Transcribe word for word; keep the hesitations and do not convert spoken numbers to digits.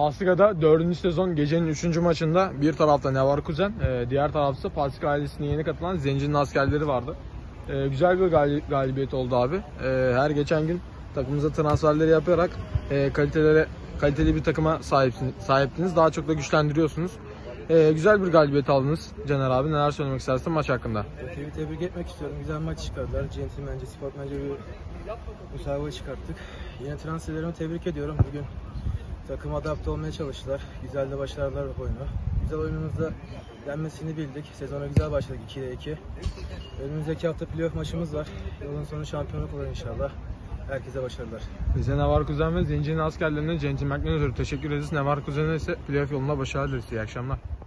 Pasliga'da dördüncü sezon gecenin üçüncü maçında bir tarafta Leverkusen, diğer tarafta Pasliga ailesine yeni katılan Zenci'nin askerleri vardı. Güzel bir galibiyet oldu abi. Her geçen gün takımımıza transferleri yaparak kalitelere, kaliteli bir takıma sahipsiniz. Daha çok da güçlendiriyorsunuz. Güzel bir galibiyet aldınız Caner abi. Neler söylemek istersin maç hakkında? Tebrik, tebrik etmek istiyorum. Güzel maç çıkardılar. Centilmence, sportmence bir müsabaka çıkarttık. Yine transferlerimi tebrik ediyorum. Bugün takıma adapte olmaya çalıştılar. Güzel de başarılar oyunu. Güzel oyunumuzda yenmesini bildik. Sezona güzel başladık ikiye iki. Önümüzdeki hafta playoff maçımız var. Yolun sonu şampiyonluk olur inşallah. Herkese başarılar. Bize Leverkusen ve Zenci'nin askerlerine centilmenlikten ötürü teşekkür ederiz. Leverkusen'e ise playoff yolunda başarılar dileriz. İyi akşamlar.